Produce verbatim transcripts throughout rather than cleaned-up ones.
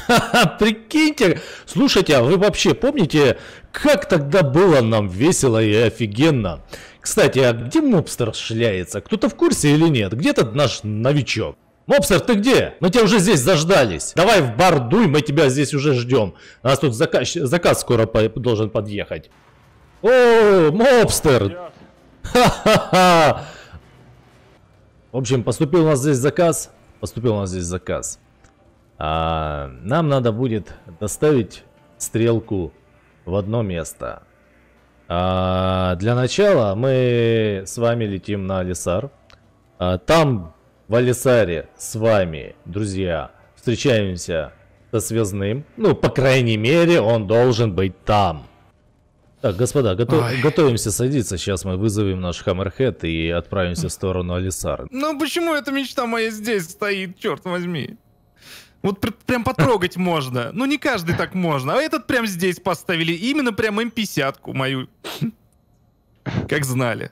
Прикиньте, слушайте, а вы вообще помните, как тогда было нам весело и офигенно? Кстати, а где Мобстер шляется? Кто-то в курсе или нет? Где тот наш новичок? Мобстер, ты где? Мы тебя уже здесь заждались. Давай в бар дуй, мы тебя здесь уже ждем. У нас тут заказ, заказ скоро по должен подъехать. О, Мобстер! Ха-ха-ха! В общем, поступил у нас здесь заказ. Поступил у нас здесь заказ. А, нам надо будет доставить стрелку в одно место. А, для начала мы с вами летим на Алисар. А, там в Алисаре с вами, друзья, встречаемся со связным. Ну, по крайней мере, он должен быть там. Так, господа, готов, готовимся садиться. Сейчас мы вызовем наш Хаммерхед и отправимся в сторону Алисара. Ну почему эта мечта моя здесь стоит, черт возьми? Вот пр прям потрогать можно. Ну не каждый так можно. А этот прям здесь поставили. Именно прям эм пятьдесят-ку мою. Как знали.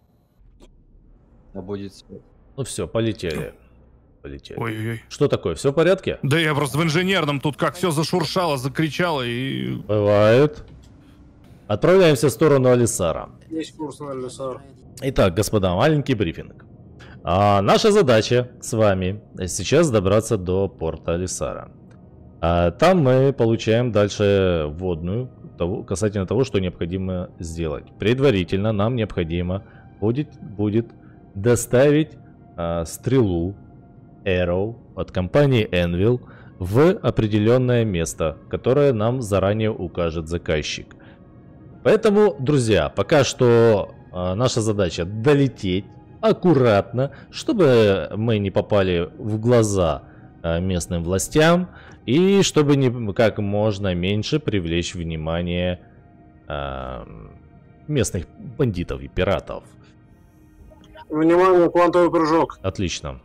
А будет... Ну все, полетели. Полетели. Ой-ой-ой. Что такое, все в порядке? Да я просто в инженерном тут как все зашуршало, закричало и... Бывает. Отправляемся в сторону Алисара. Есть курс на Алисар. Итак, господа, маленький брифинг. А, наша задача с вами сейчас добраться до порта Алисара. А, там мы получаем дальше вводную того, касательно того, что необходимо сделать. Предварительно нам необходимо будет, будет доставить а, стрелу Arrow от компании Anvil в определенное место, которое нам заранее укажет заказчик. Поэтому, друзья, пока что а, наша задача долететь аккуратно, чтобы мы не попали в глаза а, местным властям и чтобы не, как можно меньше привлечь внимание а, местных бандитов и пиратов. Внимание, квантовый прыжок. Отлично.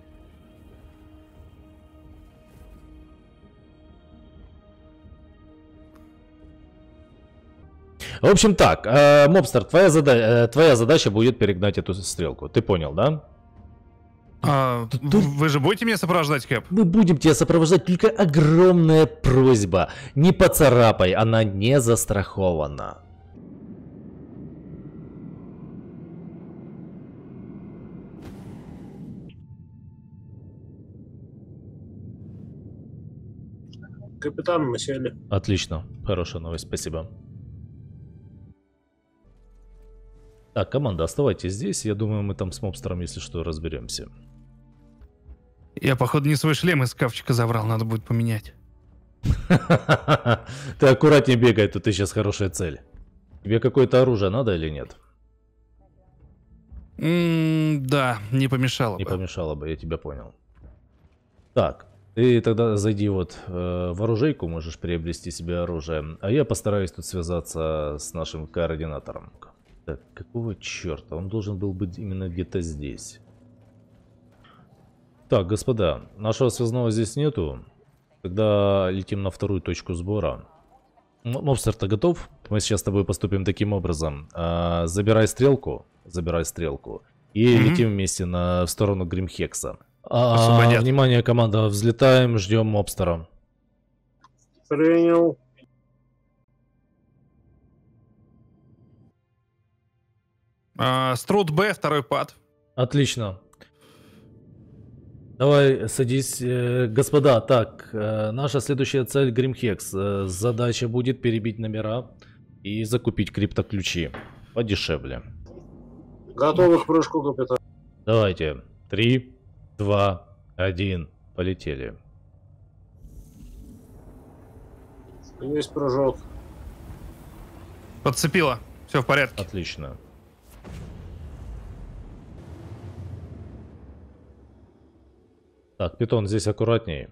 В общем так, э, Мобстер, твоя, зада э, твоя задача будет перегнать эту стрелку. Ты понял, да? А, Тут... Вы же будете меня сопровождать, Кэп? Мы будем тебя сопровождать, только огромная просьба. Не поцарапай, она не застрахована. Капитан, мы сели. Отлично, хорошая новость, спасибо. Так, команда, оставайтесь здесь. Я думаю, мы там с Мобстером, если что, разберемся. Я, походу, не свой шлем из шкафчика забрал, надо будет поменять. Ты аккуратнее бегай, тут ты сейчас хорошая цель. Тебе какое-то оружие надо или нет? Да, не помешало бы. Не помешало бы, я тебя понял. Так, ты тогда зайди вот э, в оружейку, можешь приобрести себе оружие. А я постараюсь тут связаться с нашим координатором. Так, какого черта? Он должен был быть именно где-то здесь. Так, господа, нашего связного здесь нету. Тогда летим на вторую точку сбора. Мобстер, ты готов? Мы сейчас с тобой поступим таким образом. А, забирай стрелку, забирай стрелку. И mm-hmm. летим вместе на, в сторону Гримхекса. А, внимание, команда, взлетаем, ждем Мобстера. Принял. А, Струт Б, второй пад. Отлично. Давай, садись, э, господа. Так, э, наша следующая цель Гримхекс. Э, задача будет перебить номера и закупить криптоключи подешевле. Готовы к прыжку, капитан. Давайте. Три, два, один. Полетели. Есть прыжок. Подцепила. Все в порядке. Отлично. Так, Питон, здесь аккуратней.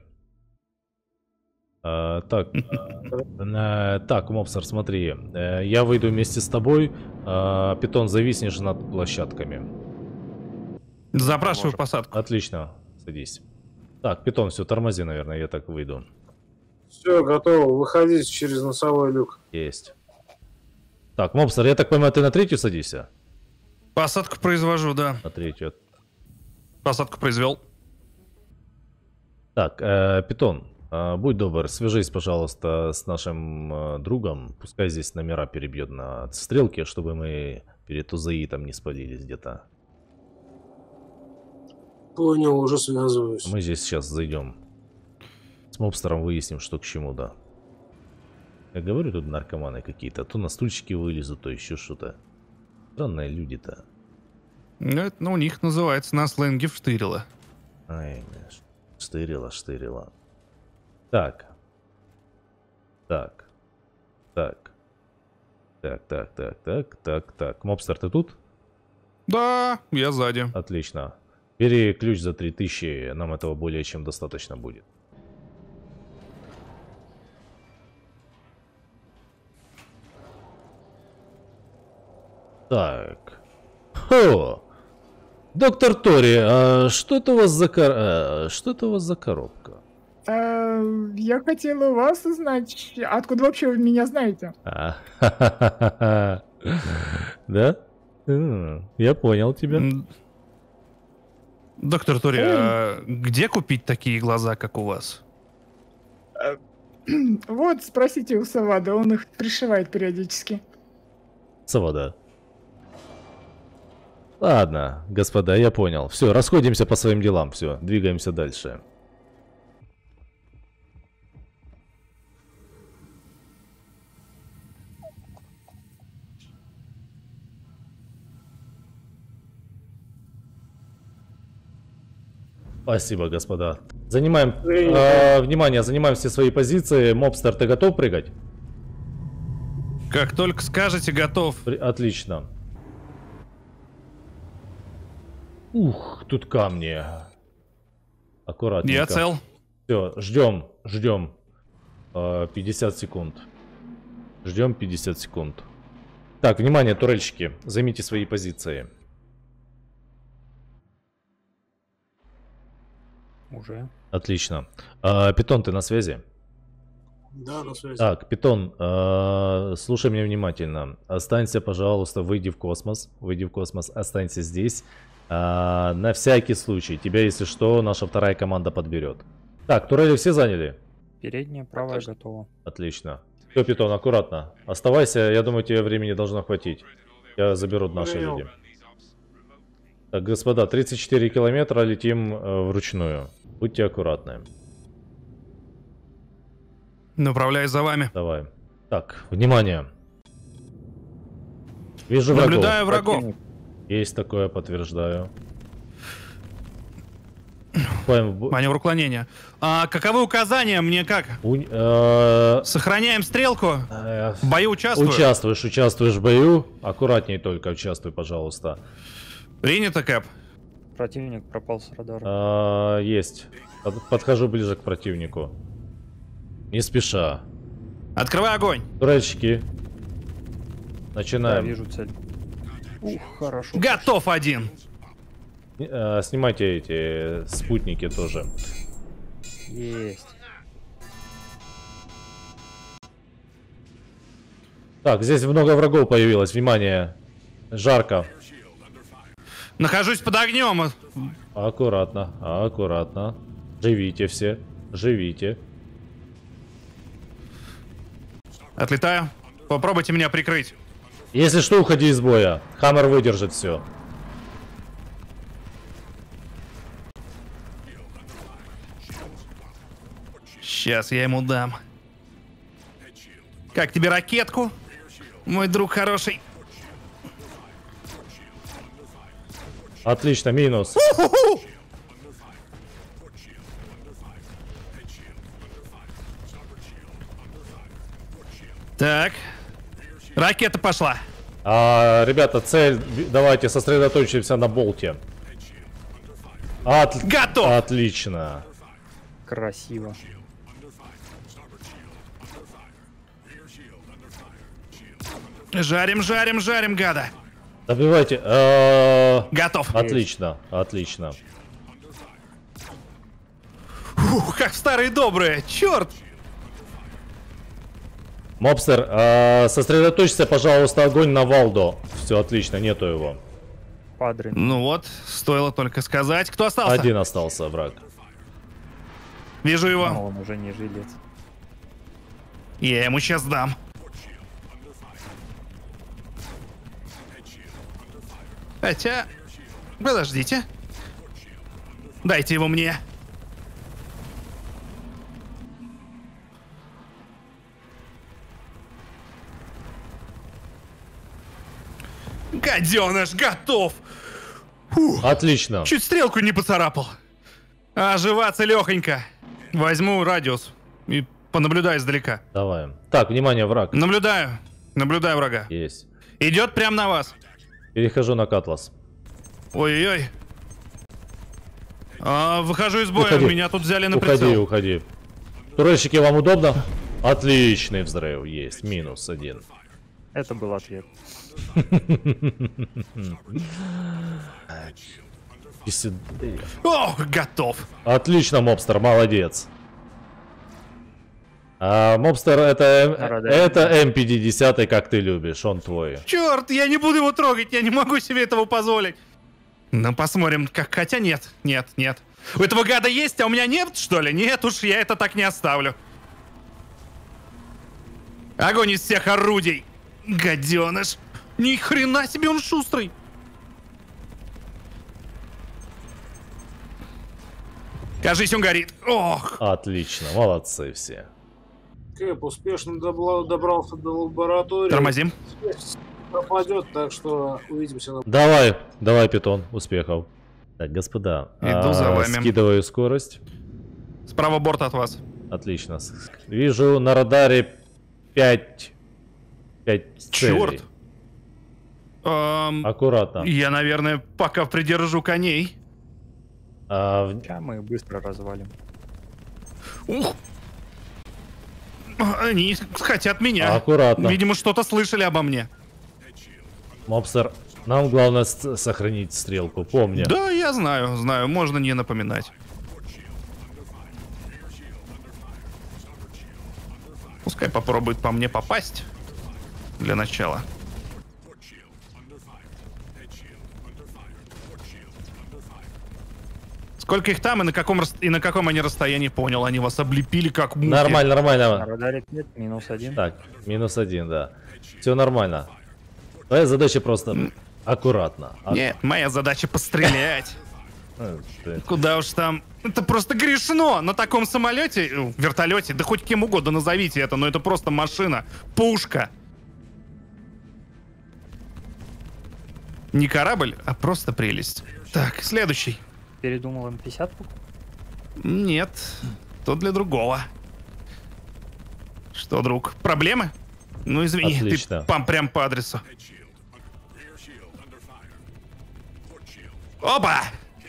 А, так, а, так, Мобстер, смотри. А, я выйду вместе с тобой. А, Питон, зависнешь над площадками. Запрашиваю посадку. Отлично, садись. Так, Питон, все, тормози, наверное, я так выйду. Все, готово. Выходите через носовой люк. Есть. Так, Мобстер, я так понимаю, ты на третью садишься? Посадку произвожу, да. На третью. Посадку произвел. Так, э, Питон, а, будь добр, свяжись, пожалуйста, с нашим а, другом. Пускай здесь номера перебьет на стрелке, чтобы мы перед УЗИ там не спалились где-то. Понял, уже связываюсь. Мы здесь сейчас зайдем. С мобстером выясним, что к чему, да. Я говорю, тут наркоманы какие-то. То на стульчики вылезут, то еще что-то. Странные люди-то. Ну, это ну, у них называется на сленге вштырило. Ай, штырила, штырила. Так. Так. Так. Так, так, так, так, так, так. Мобстер, ты тут? Да, я сзади. Отлично. Бери ключ за три тысячи, нам этого более чем достаточно будет. Так. Хо! Доктор Тори, а что это у вас за кор... а, что это у вас за коробка? Э, Я хотела у вас узнать, откуда вообще вы меня знаете? А, ха-ха-ха-ха. Да? М, Я понял тебя. М, Доктор Тори, а где купить такие глаза, как у вас? Вот, спросите у Савада, он их пришивает периодически. Савада. Ладно, господа, я понял. Все, расходимся по своим делам. Все, двигаемся дальше. Спасибо, господа. Занимаем... э, внимание, занимаем все свои позиции. Мобстер, ты готов прыгать? Как только скажете, готов. При- Отлично. Ух, тут камни. Аккуратненько. Я цел. Все, ждем, ждем. Э, пятьдесят секунд. Ждем пятьдесят секунд. Так, внимание, турельщики. Займите свои позиции. Уже. Отлично. А, Питон, ты на связи? Да, на связи. Так, Питон, а, слушай меня внимательно. Останься, пожалуйста, выйди в космос. Выйди в космос, останься здесь. А, на всякий случай. Тебя, если что, наша вторая команда подберет. Так, турели все заняли? Передняя, правая готова. Отлично. Все, Питон, аккуратно. Оставайся, я думаю, тебе времени должно хватить. Я заберу наши Понял. люди. Так, господа, тридцать четыре километра летим э, вручную. Будьте аккуратны. Направляюсь за вами. Давай. Так, внимание. Вижу Наблюдаю врагов. врагов. Есть такое, подтверждаю. Поем в бо- Маневр уклонения. А каковы указания? Мне как? у- э, Сохраняем стрелку. э, В бою участвую. Участвуешь, участвуешь в бою. Аккуратней только участвуй, пожалуйста. Принято, Кэп. Противник пропал с радара. А, есть. Под- подхожу ближе к противнику. Не спеша. Открывай огонь. Турельщики. Да, Начинаем. вижу цель. Ух, хорошо. Готов один. Э, снимайте эти спутники тоже. Есть. Так, здесь много врагов появилось. Внимание. Жарко. Нахожусь под огнем. Аккуратно, аккуратно. Живите все. Живите. Отлетаю. Попробуйте меня прикрыть. Если что, уходи из боя. Хаммер выдержит все. Сейчас я ему дам. Как тебе ракетку? Мой друг хороший. Отлично, минус. Так. Ракета пошла. А, ребята, цель. Давайте сосредоточимся на болте. От- Готов. Отлично. Красиво. Жарим, жарим, жарим, гада. Добивайте. Э, Готов. Отлично, отлично. Ух, как старые добрые. Черт. Мобстер, э, сосредоточься, пожалуйста, огонь на Валдо. Все отлично, нету его. Падре. Ну вот, стоило только сказать. Кто остался? Один остался, враг. Вижу его. Но он уже не жилец. Я ему сейчас дам. Хотя... Подождите. Дайте его мне. Гаденыш, готов. Фух, Отлично. чуть стрелку не поцарапал. Оживаться легонько. Возьму радиус и понаблюдаю издалека. Давай. Так, внимание, враг. Наблюдаю. Наблюдаю врага. Есть. Идет прямо на вас. Перехожу на Катлас. Ой-ой-ой. А, выхожу из боя, Уходи. меня тут взяли на Уходи, прицел. уходи. Турельщики, вам удобно? Отличный взрыв. Есть. Минус один. Это был ответ. Если- О, готов. Отлично, Мобстер, молодец. А, Мобстер, это, Да-да-да. это эм пятьдесят, как ты любишь, он твой. Черт, я не буду его трогать, я не могу себе этого позволить. Ну, посмотрим, как... Хотя нет, нет, нет. У этого гада есть, а у меня нет, что ли? Нет уж, я это так не оставлю. Огонь из всех орудий. Гаденыш. Ни хрена себе он шустрый. Кажись, он горит. Ох. Отлично, молодцы все. Кэп успешно добла- добрался до лаборатории. Тормозим. Пропадет, так что увидимся на... Давай, давай, Питон, успехов. Так, господа, Иду за вами. скидываю скорость. Справа борт от вас. Отлично. С- Вижу на радаре пять... пять целей. Черт. Эм, Аккуратно. я, наверное, пока придержу коней. А, в- Сейчас мы их быстро развалим. Ух. Они хотят меня. Аккуратно. Видимо, что-то слышали обо мне. Мобстер, нам главное с- сохранить стрелку, помни. Да, я знаю, знаю, можно не напоминать. Пускай попробует по мне попасть. Для начала. Сколько их там и на каком, рас- и на каком они расстоянии, понял. Они вас облепили как мухи. Нормально, На нормально. радаре нет, минус один. Так, минус один, да. Все нормально. Твоя задача просто аккуратно. А- Нет, моя задача пострелять. э, ты- Куда уж там. Это просто грешно. На таком самолете, э, вертолете, да хоть кем угодно назовите это, но это просто машина. Пушка. Не корабль, а просто прелесть. Так, следующий. Передумал эм пятьдесят? Нет, то для другого. Что, друг, проблемы? Ну, извини, Отлично. ты пам прям по адресу. Опа!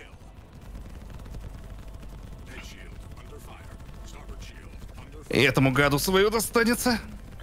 И этому гаду свою достанется.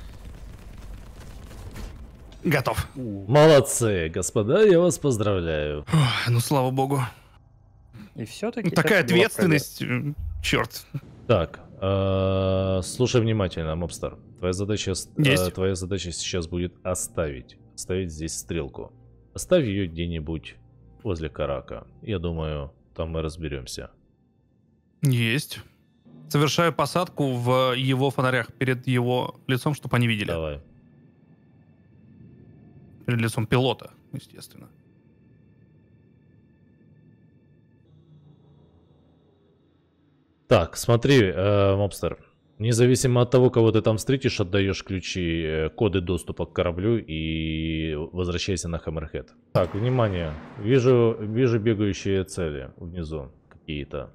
Готов. Молодцы, господа, я вас поздравляю. Ох, ну, слава богу. И все-таки... Такая ответственность. м, Черт. Так, э, слушай внимательно, Мобстер. Твоя задача, с- э, Есть. твоя задача сейчас будет оставить, оставить здесь стрелку. Оставь ее где-нибудь возле Карака. Я думаю, там мы разберемся. Есть. Совершаю посадку в его фонарях перед его лицом, чтобы они видели. Давай. Перед лицом пилота, естественно. Так, смотри, э, Мобстер. Независимо от того, кого ты там встретишь, отдаешь ключи, э, коды доступа к кораблю и возвращайся на Хаммерхед. Так, внимание. Вижу, вижу бегающие цели внизу какие-то.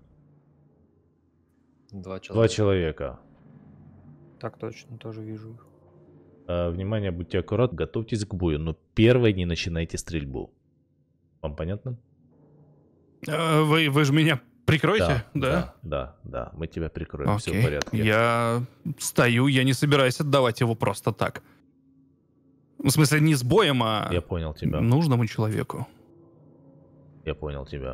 Два человека. Два человека. Так точно, тоже вижу их. Э, внимание, будьте аккуратны, готовьтесь к бою, но первой не начинайте стрельбу. Вам понятно? Э, Вы, вы же меня прикроете, да? да, да, да. Мы тебя прикроем, все в Окей. порядке. Я стою, я не собираюсь отдавать его просто так. В смысле, не с боем, а Я понял тебя. нужному человеку. Я понял тебя.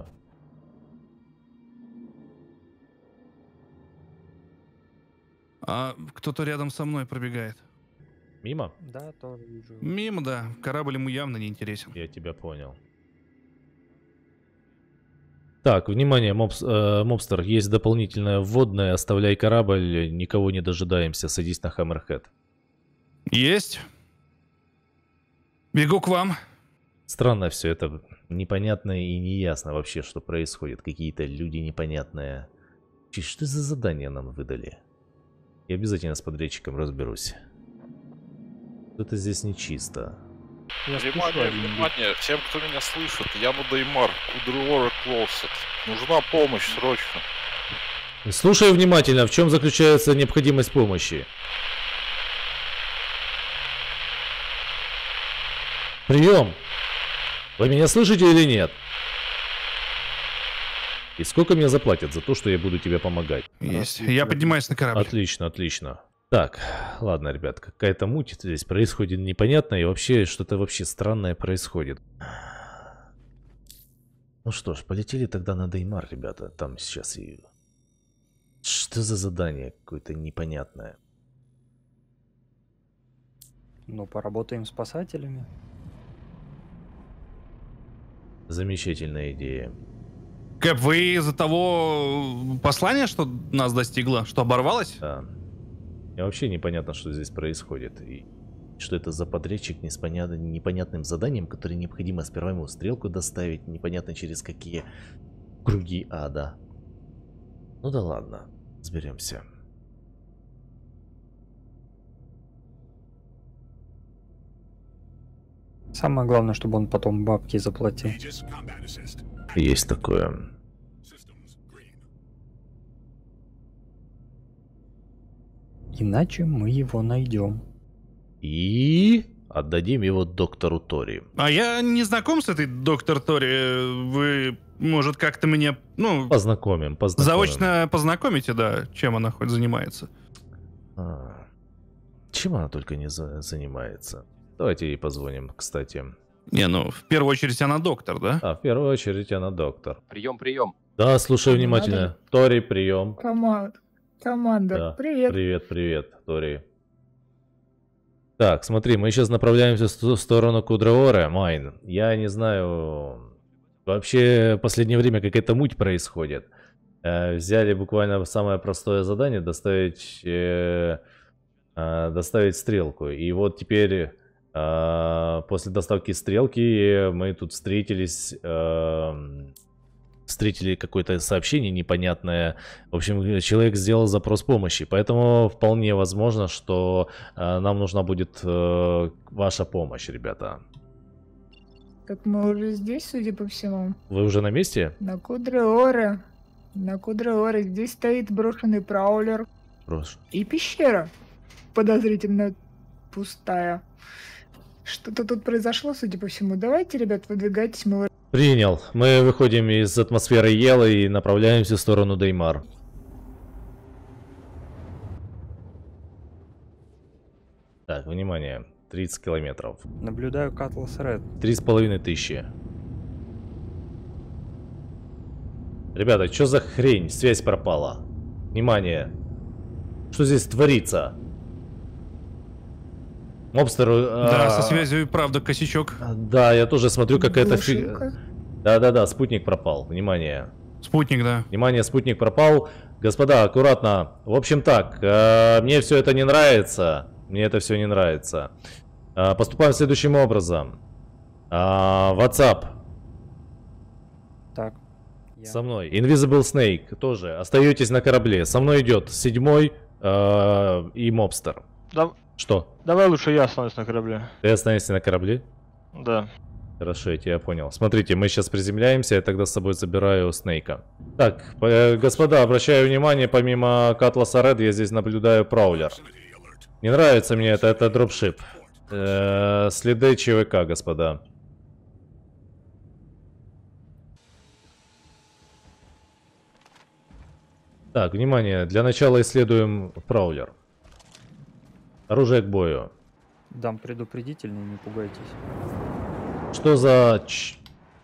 А кто-то рядом со мной пробегает. Мимо? Да, тоже вижу. Мимо, да. Корабль ему явно не интересен. Я тебя понял. Так, внимание, мобс, э, мобстер, есть дополнительное вводное, оставляй корабль, никого не дожидаемся, садись на Хаммерхед. Есть. Бегу к вам. Странно все это, непонятно и неясно вообще, что происходит, какие-то люди непонятные. Что за задание нам выдали? Я обязательно с подрядчиком разберусь. Что-то здесь нечисто. Я спешу Внимание, один бит. внимание, всем, кто меня слышит, я на Деймар, Кудруора Клоусет. Нужна помощь срочно. Слушаю внимательно, в чем заключается необходимость помощи? Прием! Вы меня слышите или нет? И сколько мне заплатят за то, что я буду тебе помогать? Есть. Я поднимаюсь на корабль. Отлично, отлично. Так, ладно, ребят, какая-то муть здесь происходит непонятная, и вообще что-то вообще странное происходит. Ну что ж, полетели тогда на Деймар, ребята. Там сейчас и... Что за задание какое-то непонятное? Ну, поработаем с спасателями. Замечательная идея. Кэп, вы из-за того послания, что нас достигло, что оборвалось? Да. И вообще непонятно, что здесь происходит. И что это за подрядчик не с понятным, непонятным заданием, которое необходимо сперва ему стрелку доставить, непонятно через какие круги ада. Ну да ладно, разберемся. Самое главное, чтобы он потом бабки заплатил. Есть такое. Иначе мы его найдем. И отдадим его доктору Тори. А я не знаком с этой доктор Тори. Вы, может, как-то меня, ну, Познакомим, познакомим. заочно познакомите, да, чем она хоть занимается? А, чем она только не за- занимается? Давайте ей позвоним, кстати. Не, ну, в первую очередь она доктор, да? А, в первую очередь она доктор. Прием, прием. Да, слушаю Не внимательно. надо. Тори, прием. Команда. Команда. Да. Привет. Привет, привет, Тори. Так, смотри, мы сейчас направляемся в сту- сторону Кудроора, Майн. Я не знаю, вообще в последнее время какая-то муть происходит. Э, взяли буквально самое простое задание доставить, э, э, доставить стрелку. И вот теперь э, после доставки стрелки мы тут встретились, э, встретили какое-то сообщение непонятное. В общем, человек сделал запрос помощи, поэтому вполне возможно, что э, нам нужна будет э, ваша помощь, ребята. Так мы уже здесь, судя по всему. Вы уже на месте? На Кудреоре. На Кудреоре. Здесь стоит брошенный праулер. Прошу. И пещера. Подозрительно пустая. Что-то тут произошло, судя по всему. Давайте, ребят, выдвигайтесь, мы... Принял. Мы выходим из атмосферы Ела и направляемся в сторону Деймар. Так, внимание. тридцать километров. Наблюдаю Катлас Ред. Три с половиной тысячи. Ребята, что за хрень? Связь пропала. Внимание. Что здесь творится? Мобстер... Да, а, со связью и правда косячок. Да, я тоже смотрю, какая-то фиг... Глушилка. Да-да-да, спутник пропал. Внимание. Спутник, да. Внимание, спутник пропал. Господа, аккуратно. В общем так, э, мне все это не нравится. Мне это все не нравится. Э, поступаем следующим образом. Э, WhatsApp Так. Я. со мной. Invisible Snake тоже. Остаетесь на корабле. Со мной идет седьмой э, и Мобстер. Да- Что? давай лучше я останусь на корабле. Ты останешься на корабле? Да. Хорошо, я тебя понял. Смотрите, мы сейчас приземляемся, я тогда с собой забираю Снейка. Так, э, господа, обращаю внимание, помимо Катласа Ред, я здесь наблюдаю Праулер. Не нравится мне это, это дропшип. Э, следы ЧВК, господа. Так, внимание, для начала исследуем Праулер. Оружие к бою. Дам предупредительный, не пугайтесь. Что за... ч-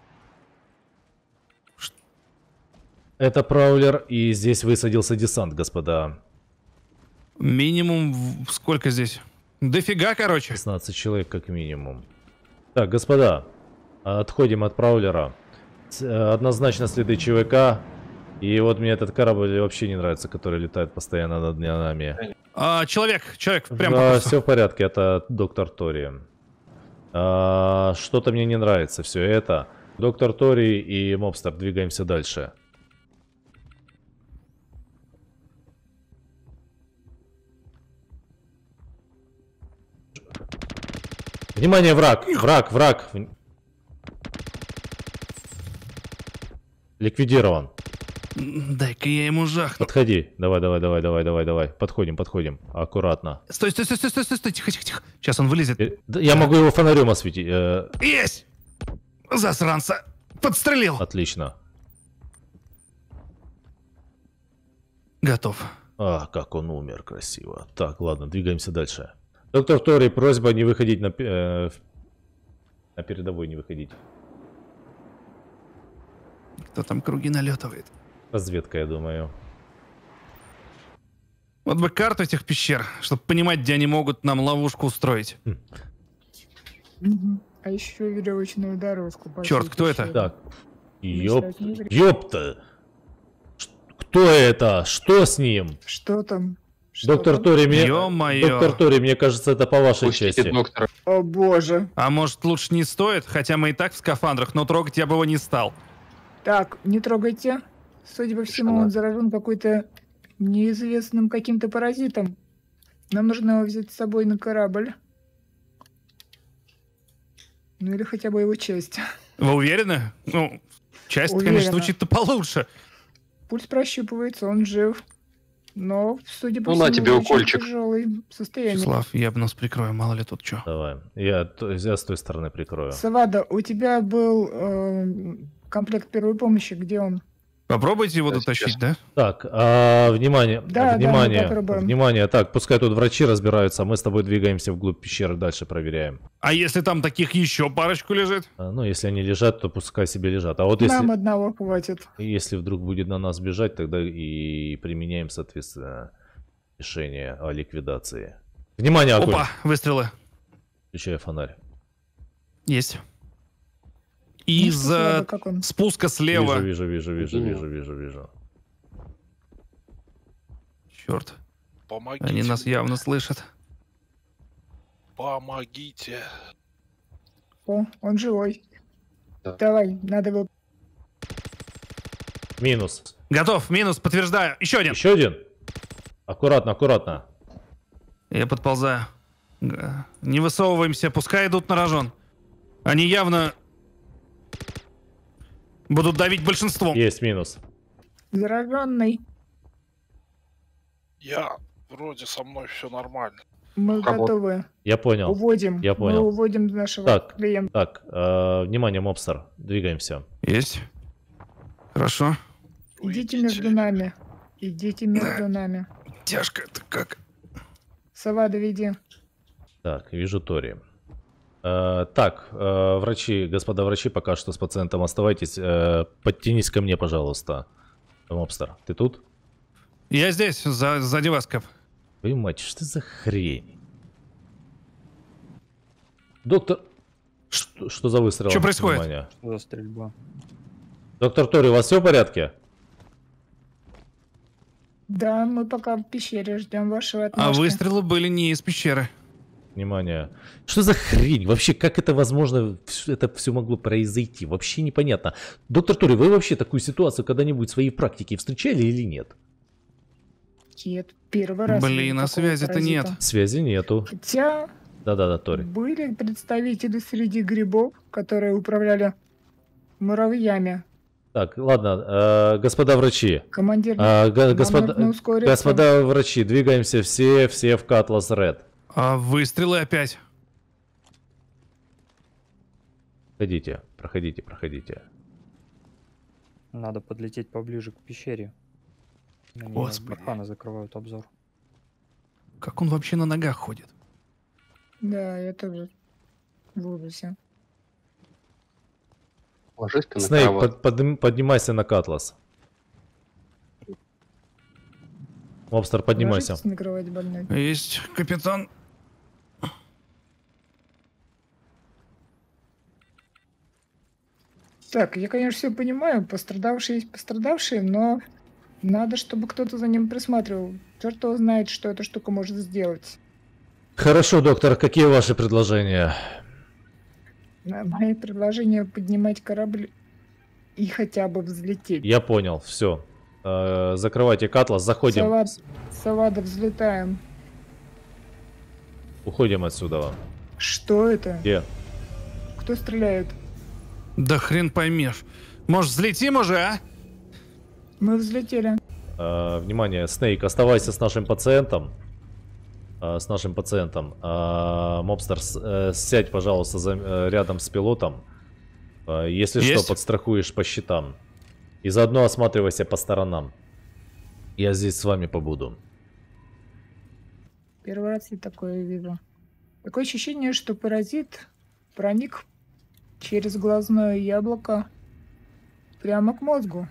Это Праулер, и здесь высадился десант, господа. Минимум в- сколько здесь? Дофига, короче. шестнадцать человек как минимум. Так, господа, отходим от Праулера. Э, Однозначно следы ЧВК. И вот мне этот корабль вообще не нравится, который летает постоянно над нами. А, человек, человек, прям по Да, курсу. все в порядке, это доктор Тори. А, что-то мне не нравится все это. Доктор Тори и Мобстер, двигаемся дальше. Внимание, враг! Враг, враг! Ликвидирован. Дай-ка я ему жахну. Подходи. Давай, давай, давай, давай, давай, давай. Подходим, подходим. Аккуратно. Стой, стой, стой, стой, стой, стой, стой, тихо, тихо, тихо. Сейчас он вылезет. Э, да, Я могу его фонарем осветить. Э, Есть! Засранца! Подстрелил! Отлично. Готов. А, как он умер красиво. Так, ладно, двигаемся дальше. Доктор Тори, просьба не выходить на, пе- э, на передовой, не выходить. Кто там круги налетывает? Разведка, я думаю. Вот бы карту этих пещер, чтобы понимать, где они могут нам ловушку устроить. Мгм. А еще веревочную дорожку. по Черт, всей кто это? пещере. Так. Не Ёп... знаю, не вряд. Ёпта! Ш- Кто это? Что с ним? Что там? Что Доктор там? Тори, мне... Ё-моё. Доктор Тори, мне кажется, это по вашей Пустите части. доктора. О боже. А может, лучше не стоит? Хотя мы и так в скафандрах, но трогать я бы его не стал. Так, не трогайте. Судя по всему, Тишина. он заражен какой-то неизвестным каким-то паразитом. Нам нужно его взять с собой на корабль. Ну или хотя бы его часть. Вы уверены? Ну, часть, Уверена. конечно, звучит-то получше. Пульс прощупывается, он жив. Но, судя по Ну, на всему, тебе в очень укольчик. тяжелый состояние. Слав, я бы нас прикрою, мало ли тут что. Давай. Я, то- я с той стороны прикрою. Савада, у тебя был э, комплект первой помощи, где он? Попробуйте его Да, дотащить, сейчас. да? Так, а, внимание, Да, да, внимание, мы попробуем. внимание. Так, пускай тут врачи разбираются, а мы с тобой двигаемся вглубь пещеры, дальше проверяем. А если там таких еще парочку лежит? А, ну, если они лежат, то пускай себе лежат. А вот если, Нам одного хватит. если вдруг будет на нас бежать, тогда и применяем, соответственно, решение о ликвидации. Внимание, огонь! Опа, выстрелы. Включаю фонарь. Есть. Ну, что, Из Савада, э, как он? спуска слева. Вижу, вижу, вижу, Видел. вижу, вижу, вижу. Черт, Помогите. они нас явно слышат. Помогите. О, он живой. Да. Давай, надо его... Минус. Готов, минус, подтверждаю. Еще один. Еще один? Аккуратно, аккуратно. Я подползаю. Г- Не высовываемся, пускай идут на рожон. Они явно будут давить большинством. Есть минус. Зараженный. Я вроде со мной все нормально. Мы Работа. готовы. Я понял. Уводим. Я понял. Мы уводим нашего Так. клиента. Так, э, внимание, мобстер. Двигаемся. Есть. Хорошо. Идите Уйдите. между нами. Идите между нами. Тяжко это как. Савада, веди. Так, вижу Тори. Э, так, э, врачи, господа врачи, пока что с пациентом оставайтесь. Э, подтянись ко мне, пожалуйста. Мобстер, ты тут? Я здесь, за, сзади вас, Кэп. Твою мать, что за хрень? Доктор... Что, что за выстрел? Что происходит? Внимание. Что за стрельба? Доктор Тори, у вас все в порядке? Да, мы пока в пещере ждем вашего А отмашки. выстрелы были не из пещеры. Внимание. Что за хрень? Вообще, как это возможно, вс- это все могло произойти? Вообще непонятно. Доктор Тори, вы вообще такую ситуацию когда-нибудь в своей практике встречали или нет? Нет, первый раз. Блин, вижу а такого связи-то паразита. нет. Связи нету. Хотя Да-да-да, Тори. были представители среди грибов, которые управляли муравьями. Так, ладно, э, господа врачи. Командир, А, го- нам господа, нужно ускориться. господа врачи, двигаемся все, все в Катлас Ред. А выстрелы опять. Проходите, проходите, проходите. Надо подлететь поближе к пещере. Они Господи. барханы закрывают обзор. Как он вообще на ногах ходит? Да, я тоже в ужасе. Ложись-ка на Снейк, кровать. под- подним- поднимайся на Катлас. Мобстер, поднимайся. Ложитесь на кровать больной. Есть, капитан. Так, я, конечно, все понимаю, пострадавшие есть пострадавшие, но надо, чтобы кто-то за ним присматривал. Черт его знает, что эта штука может сделать. Хорошо, доктор, какие ваши предложения? На мои предложения поднимать корабль и хотя бы взлететь. Я понял, все. Закрывайте Катлас, заходим. Савад... Савада, взлетаем. Уходим отсюда. Что это? Где? Кто стреляет? Да хрен поймешь. Может, взлетим уже, а? Мы взлетели. Э, внимание, Снейк, оставайся с нашим пациентом. Э, с нашим пациентом. Э, Мобстер, э, сядь, пожалуйста, за, э, рядом с пилотом. Э, если Есть. что, подстрахуешь по щитам. И заодно осматривайся по сторонам. Я здесь с вами побуду. Первый раз я такое вижу. Такое ощущение, что паразит проник через глазное яблоко прямо к мозгу.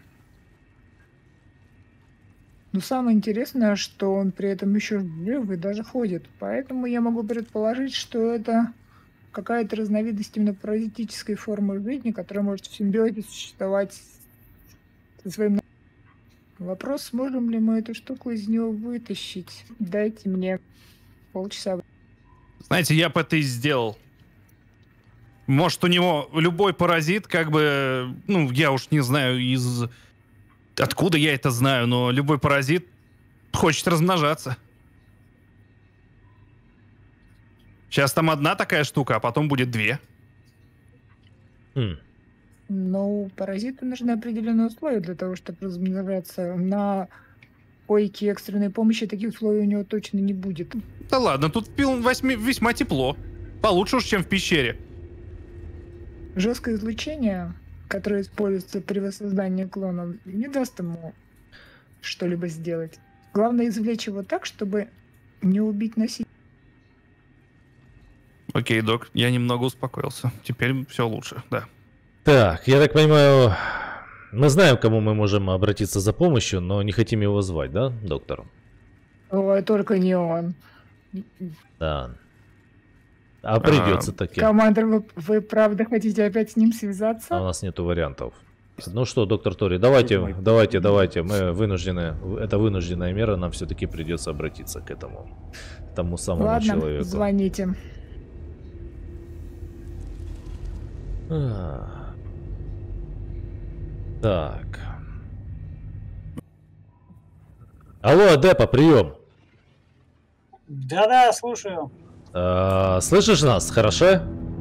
Но самое интересное, что он при этом еще жив и даже ходит. Поэтому я могу предположить, что это какая-то разновидность именно паразитической формы жизни, которая может в симбиозе существовать со своим... Вопрос, сможем ли мы эту штуку из него вытащить. Дайте мне полчаса. Знаете, я бы это и сделал. Может, у него любой паразит, как бы, ну, я уж не знаю, из... Откуда я это знаю, но любой паразит хочет размножаться. Сейчас там одна такая штука, а потом будет две. Хм. Но у паразита нужны определенные условия для того, чтобы размножаться. На койке экстренной помощи таких условий у него точно не будет. Да ладно, тут в пил восьми весьма тепло. Получше уж, чем в пещере. Жесткое излучение, которое используется при воссоздании клонов, не даст ему что-либо сделать. Главное извлечь его так, чтобы не убить носителя. Окей, док, я немного успокоился. Теперь все лучше, да. Так, я так понимаю, мы знаем, к кому мы можем обратиться за помощью, но не хотим его звать, да, доктор? Ой, только не он. Да. А придется таки. Командор, вы, вы правда хотите опять с ним связаться? А у нас нету вариантов. Ну что, доктор Тори, давайте, давайте, давайте, мы вынуждены, это вынужденная мера, нам все-таки придется обратиться к этому, к тому самому Ладно, человеку. звоните. А. Так. Алло, Депа, прием. Да-да, слушаю. А, слышишь нас, хорошо?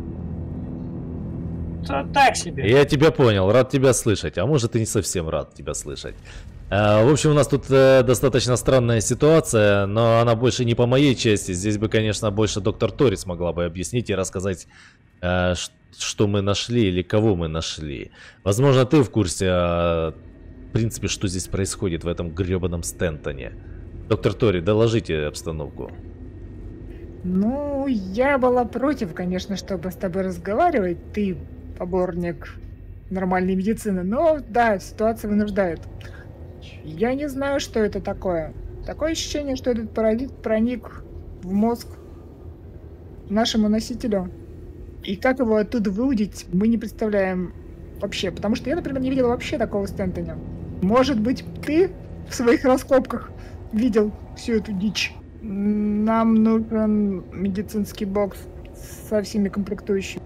Т- Так себе. Я тебя понял, рад тебя слышать, а может и не совсем рад тебя слышать. А, в общем, у нас тут э, достаточно странная ситуация, но она больше не по моей части. Здесь бы, конечно, больше доктор Тори смогла бы объяснить и рассказать, э, что мы нашли или кого мы нашли. Возможно, ты в курсе, э, в принципе, что здесь происходит в этом гребаном Стентоне. Доктор Тори, доложите обстановку. Ну, я была против, конечно, чтобы с тобой разговаривать. Ты поборник нормальной медицины, но да, ситуация вынуждает. Я не знаю, что это такое. Такое ощущение, что этот паразит проник в мозг нашему носителю. И как его оттуда выудить, мы не представляем вообще. Потому что я, например, не видела вообще такого Стентоня. Может быть, ты в своих раскопках видел всю эту дичь? Нам нужен медицинский бокс со всеми комплектующими.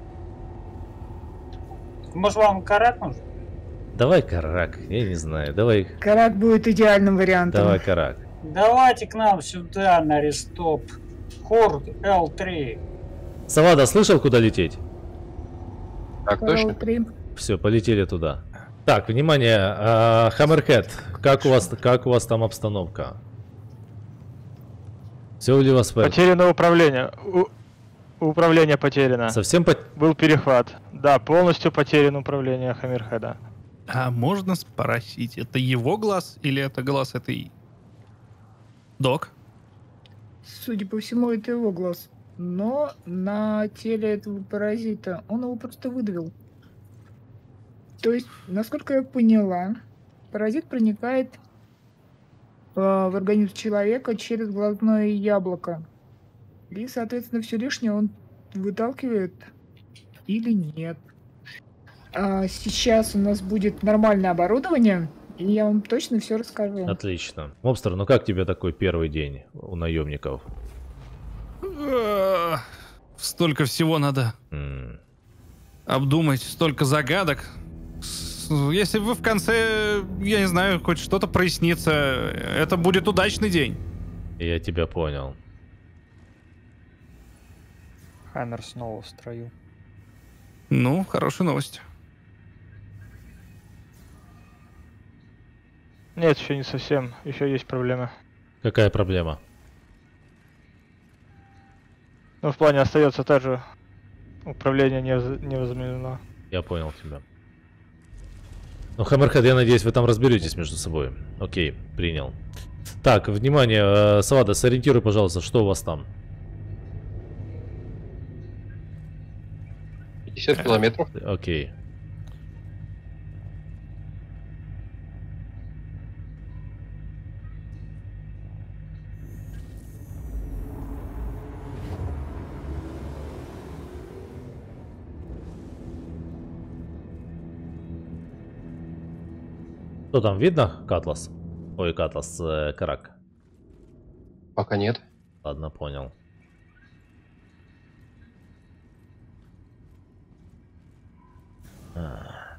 Может, вам карат нужен? Давай карак, я не знаю, давай, Карак будет идеальным вариантом. давай карак. Давайте к нам сюда, на рестоп. Хорд эл три. Савада, слышал, куда лететь? Так точно? Три. Все, полетели туда. Так, внимание, а, Хаммерхед, как у вас, как у вас там обстановка? Все ли у вас в порядке? Потеряно управление. У- Управление потеряно. Совсем по... Был перехват. Да, полностью потеряно управление Хаммерхеда. А можно спросить, это его глаз или это глаз этой... Док? Судя по всему, это его глаз. Но на теле этого паразита он его просто выдавил. То есть, насколько я поняла, паразит проникает э, в организм человека через глазное яблоко. И, соответственно, все лишнее он выталкивает или нет. А сейчас у нас будет нормальное оборудование, и я вам точно все расскажу. Отлично. Мобстер, ну как тебе такой первый день у наемников? Ах, Столько всего надо М, обдумать, столько загадок. С- Если вы в конце, я не знаю, хоть что-то прояснится, это будет удачный день. Я тебя понял. Хаммер снова в строю. Ну, хорошая новость. Нет, еще не совсем. Еще есть проблемы. Какая проблема? Ну, в плане остается та же. Управление не, воз- не возобновлено. Я понял тебя. Ну, Хаммерхед, я надеюсь, вы там разберетесь между собой. Окей, принял. Так, внимание, э, Савада, сориентируй, пожалуйста, что у вас там? пятьдесят километров. Окей. Что там, видно, Катлас? Ой, Катлас, э, Карак. Пока нет. Ладно, понял. А.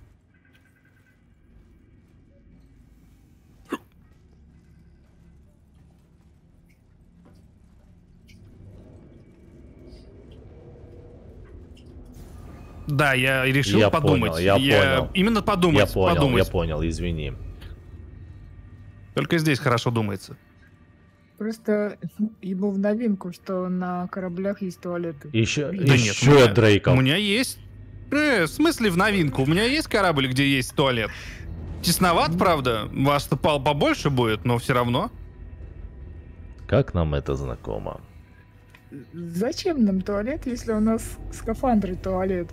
Да, я решил Я подумать. понял, я понял. Именно подумать, Я понял, подумать. я понял, извини. Только здесь хорошо думается. Просто ему в новинку, что на кораблях есть туалеты. Еще, Да нет, у еще меня- Дрейков. У меня есть... Э, в смысле в новинку? У меня есть корабль, где есть туалет. Тесноват, правда. Вас-то пал побольше будет, но все равно. Как нам это знакомо? Зачем нам туалет, если у нас скафандры туалет?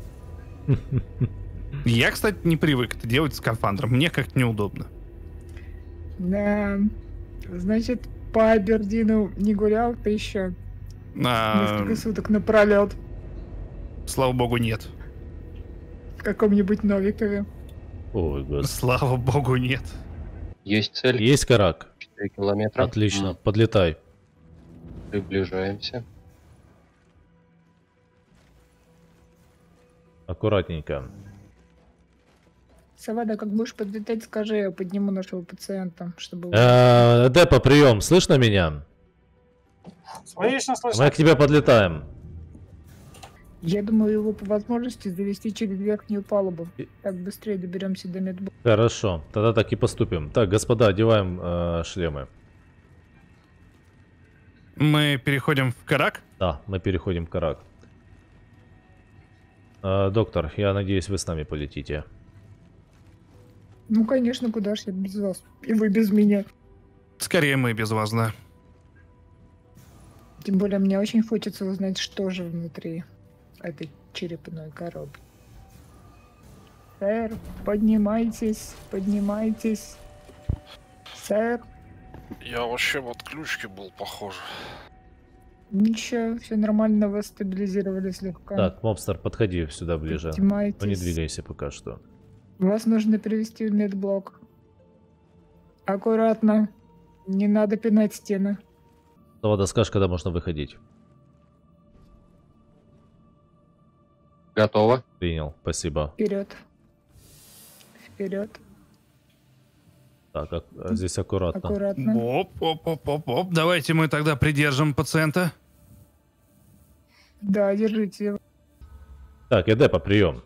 Я, кстати, не привык это делать скафандром. Мне как-то неудобно. Да. Значит, по Абердину не гулял ты еще А, несколько суток напролет слава богу, нет. в каком-нибудь Новикове. Ой, господи. Слава богу, нет. Есть цель. Есть Карак? четыре километра. Отлично, М, подлетай. Приближаемся. Аккуратненько. Савада, как будешь подлетать, скажи, я подниму нашего пациента, чтобы... Э, Депа, прием, слышно меня? Слышно, слышно. Мы к тебе подлетаем. Я думаю, его по возможности завести через верхнюю палубу. Так быстрее доберемся до медблока. Хорошо, тогда так и поступим. Так, господа, одеваем э, шлемы. Мы переходим в Карак. Да, мы переходим к Карак. Э, доктор, я надеюсь, вы с нами полетите. Ну, конечно, куда ж я без вас? И вы без меня. Скорее мы без вас, да. Тем более, мне очень хочется узнать, что же внутри этой черепной коробки. Сэр, поднимайтесь, поднимайтесь. Сэр, Я вообще в отключке был, похоже. ничего, все нормально, вас стабилизировали слегка. Так, Мобстер, подходи сюда ближе. Поднимайтесь. Ну не двигайся пока что. Вас нужно перевести в медблок. Аккуратно. Не надо пинать стены. Савада, скажешь, когда можно выходить. Готово. Принял, спасибо. Вперед. Вперед. Так, а- здесь аккуратно. Аккуратно. Оп, оп, оп, оп, оп. Давайте мы тогда придержим пациента. Да, держите его. Так, Эдепа, прием.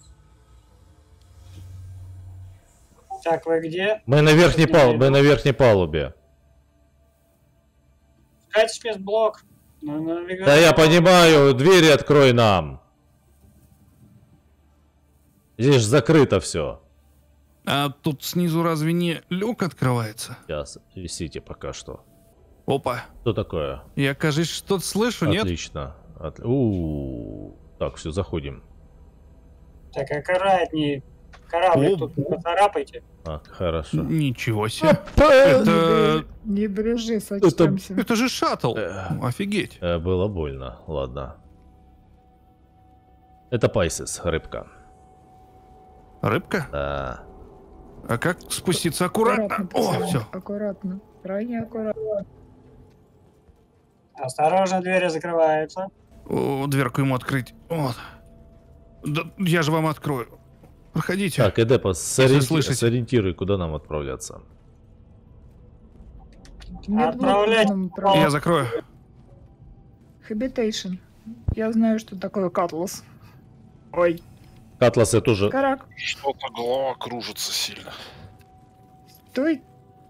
Так, вы где? Мы на верхней, пал... мы на верхней палубе. Искать спецблок. На навигаторе. Да я понимаю, двери открой нам. Здесь же закрыто все. А тут снизу разве не люк открывается? Сейчас, висите пока что. Опа. Что такое? Я, кажется, что-то слышу, нет? Отлично. От- У-у-у. Так, все, заходим. Так, аккуратней. Кораблик О, тут не поцарапайте. А, хорошо. Ничего себе. Это... Это... Не брежи, сочтемся. Это же шаттл. Э. Офигеть. Э, Было больно, ладно. Это Пайсис, рыбка. Рыбка? Да. А как спуститься аккуратно? О, пацаны, все. аккуратно. Крайне аккуратно. Осторожно, двери закрываются. О, дверку ему открыть. Вот. Да, я же вам открою. Проходите. Так, Эдепа, сориенти... слышите. сориентируй, куда нам отправляться. Отправлять. Я закрою. Habitation. Я знаю, что такое Катлас. Ой. Катлас, я тоже... Карак, Что-то голова кружится сильно. стой.